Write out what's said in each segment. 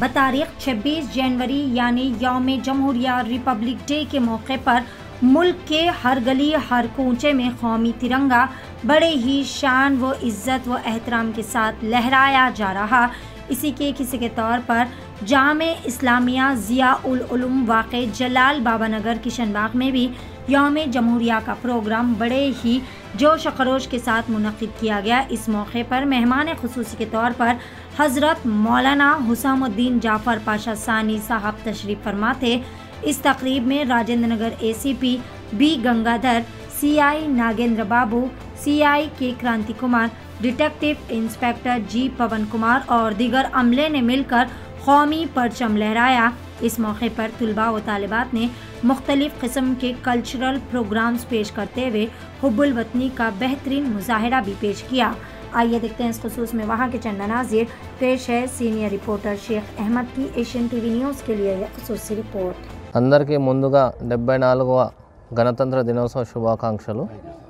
बतारीख 26 जनवरी यानी यौम जमहूरिया Republic day के मौके पर मुल्क के हर गली हर कूचे में कौमी तिरंगा बड़े ही शान व इज़्ज़त व एहतराम के साथ लहराया जा रहा। इसी के किसी के तौर पर जामे इस्लामिया ज़िया उल उलूम वाक़े जलाल बाबा नगर किशनबाग में भी यौम जमहूरिया का प्रोग्राम बड़े ही जोश खरोश के साथ मुनक़िद किया गया। इस मौके पर मेहमान ख़ुसूसी के तौर पर हज़रत मौलाना हुसामुद्दीन जाफ़र पाशा सानी साहब तशरीफ़ फरमा थे। इस तक़रीब में Rajendra Nagar ACP B Gangadhar, CI Nagendra Babu, CI K Kranti Kumar, detective inspector G Pavan Kumar और दीगर अमले ने मिलकर कौमी परचम लहराया। इस मौके पर तुलबा व तालिबात ने मुख्तलिफ़ किस्म के कल्चरल प्रोग्राम्स पेश करते हुए हुब्बुल वतनी का बेहतरीन मुजाहिरा भी पेश किया। आइए देखते हैं इस खुसूस में वहाँ के चंद मनाज़िर। पेश है सीनियर रिपोर्टर शेख अहमद की एशियन TV न्यूज़ के लिए यह खुसूसी रिपोर्ट। అందరికీ ముందుగా 74వ గణతంత్ర దినోత్సవ శుభాకాంక్షలు।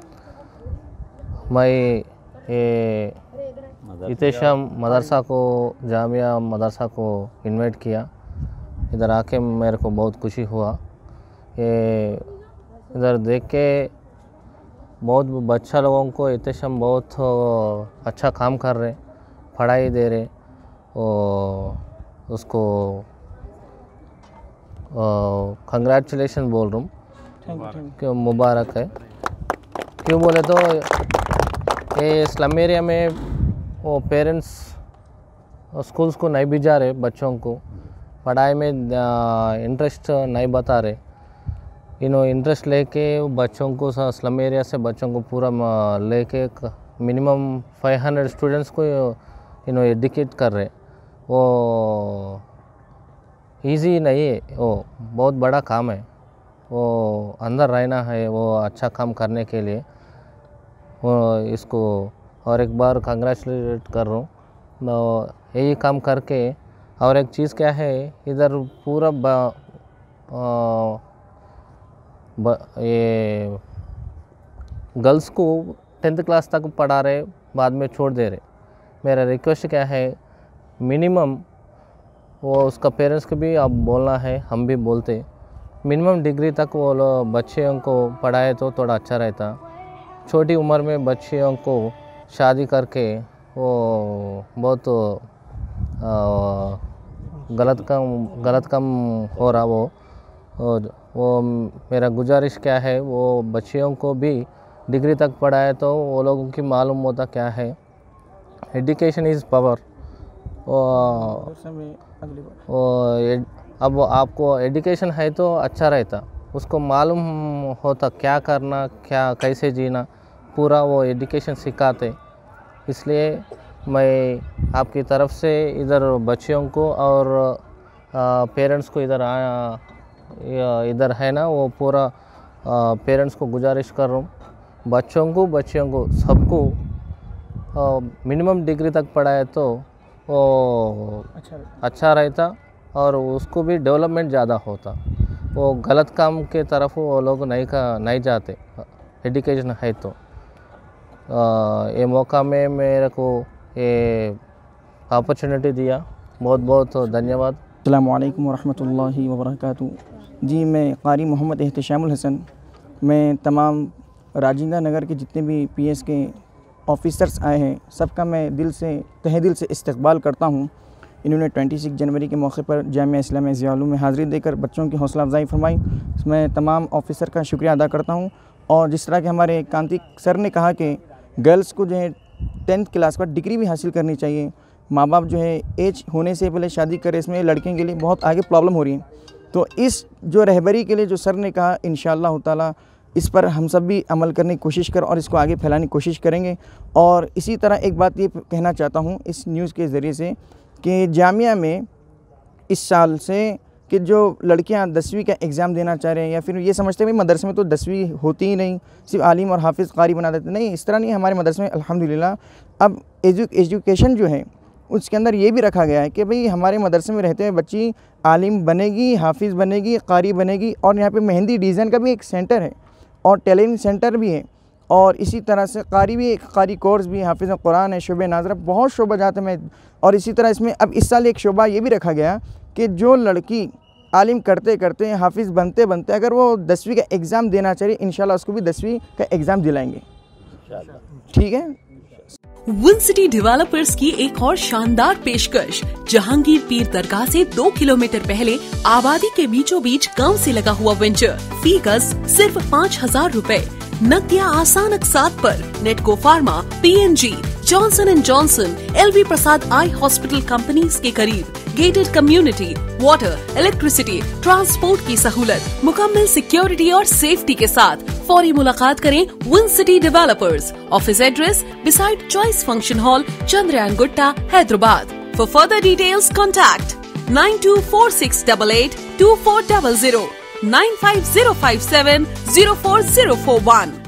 मैं इतेशम मदरसा को जामिया मदरसा को इनवाइट किया, इधर आके मेरे को बहुत खुशी हुआ। ये इधर देख के बहुत बच्चा लोगों को इतेशम बहुत अच्छा काम कर रहे, पढ़ाई दे रहे और उसको कंग्रेचुलेशन बोल रहा हूँ कि मुबारक है। क्यों बोले तो ये स्लम एरिया में वो पेरेंट्स स्कूल्स को नहीं भिजा रहे, बच्चों को पढ़ाई में इंटरेस्ट नहीं बता रहे। इंटरेस्ट लेके बच्चों को स्लम एरिया से बच्चों को पूरा लेके मिनिमम 500 स्टूडेंट्स को एडुकेट कर रहे। वो इजी नहीं है, वो बहुत बड़ा काम है, वो अंदर रहना है वो अच्छा काम करने के लिए। वो इसको और एक बार कंग्रेचुलेट कर रहा हूँ। यही काम करके और एक चीज़ क्या है, इधर पूरा ये गर्ल्स को 10th क्लास तक पढ़ा रहे, बाद में छोड़ दे रहे। मेरा रिक्वेस्ट क्या है, मिनिमम वो उसका पेरेंट्स को भी अब बोलना है, हम भी बोलते, मिनिमम डिग्री तक वो लोग बच्चियों को पढ़ाए तो थोड़ा अच्छा रहता। छोटी उम्र में बच्चियों को शादी करके वो बहुत गलत काम हो रहा। वो मेरा गुजारिश क्या है, वो बच्चियों को भी डिग्री तक पढ़ाए तो वो लोगों की मालूम होता क्या है, एजुकेशन इज़ पावर। अब आपको एजुकेशन है तो अच्छा रहता, उसको मालूम होता क्या करना, क्या कैसे जीना, पूरा वो एजुकेशन सिखाते। इसलिए मैं आपकी तरफ से इधर बच्चियों को और पेरेंट्स को इधर है ना, वो पूरा पेरेंट्स को गुजारिश कर रहा हूँ, बच्चियों को सबको मिनिमम डिग्री तक पढ़ाए तो वो अच्छा रहता और उसको भी डेवलपमेंट ज़्यादा होता। वो गलत काम के तरफ वो लोग नहीं जाते, एजुकेशन है तो। ये मौका में मेरे को ये अपॉर्चुनिटी दिया, बहुत बहुत धन्यवाद। अस्सलामु अलैकुम वरहमतुल्लाहि वबरकातुहू। जी, मैं क़ारी मोहम्मद एहतशामुल हसन। मैं तमाम राजेंद्र नगर के जितने भी PS के ऑफिसर्स आए हैं, सबका मैं तहे दिल से इस्तकबाल करता हूँ। इन्होंने 26 जनवरी के मौके पर जामिया इस्लामिया ज़िया उल उलूम में हाज़िरी देकर बच्चों की हौसला अफजाई फरमाई। मैं तमाम ऑफिसर का शुक्रिया अदा करता हूँ। और जिस तरह के हमारे कांति सर ने कहा कि गर्ल्स को जो है 10th क्लास का डिग्री भी हासिल करनी चाहिए। माँ बाप जो है एज होने से पहले शादी करें, इसमें लड़कियों के लिए बहुत आगे प्रॉब्लम हो रही है। तो इस जो रहबरी के लिए जो सर ने कहा, इंशाअल्लाह ताला इस पर हम सब भी अमल करने की कोशिश कर और इसको आगे फैलाने की कोशिश करेंगे। और इसी तरह एक बात ये कहना चाहता हूँ इस न्यूज़ के ज़रिए से कि जामिया में इस साल से कि जो लड़कियां 10वीं का एग्ज़ाम देना चाह रहे हैं या फिर ये समझते हैं भाई मदरसे में तो 10वीं होती ही नहीं, सिर्फ आलिम और हाफिज़ कारी बना देते, नहीं, इस तरह नहीं। हमारे मदरसे में अल्हम्दुलिल्लाह अब एजुकेशन जो है उसके अंदर ये भी रखा गया है कि भाई हमारे मदरसे में रहते हुए बच्ची आलिम बनेगी, हाफिज़ बनेगी, कारी बनेगी। और यहाँ पे मेहंदी डिज़ाइन का भी एक सेंटर है और टैलेंट सेंटर भी है। और इसी तरह से कारी कोर्स भी, हाफिज़ कुरान है, शोबे नाज़रा, बहुत शोबा जाते में। और इसी तरह इसमें अब इस साल एक शोबा ये भी रखा गया कि जो लड़की आलिम करते करते हाफिज़ बनते बनते अगर वो 10वीं का एग्ज़ाम देना चाहिए, इंशाल्लाह उसको भी 10वीं का एग्ज़ाम दिलाएंगे। ठीक है। विन सिटी डेवलपर्स की एक और शानदार पेशकश। जहांगीर पीर दरगाह से 2 किलोमीटर पहले आबादी के बीचों बीच गांव से लगा हुआ वेंचर। फी गज सिर्फ 5,000 रुपए। नकदिया आसान अकसात पर। Natco pharma, PNG, Johnson and Johnson, LV Prasad eye hospital companies के करीब। Gated community, water, electricity, transport की सहूलत, मुकम्मल सिक्योरिटी और सेफ्टी के साथ। फौरी मुलाकात करें Win City developers. Office address beside Choice function hall, Chandrayangutta, Hyderabad. For further details contact 9246882400, 95057 04041।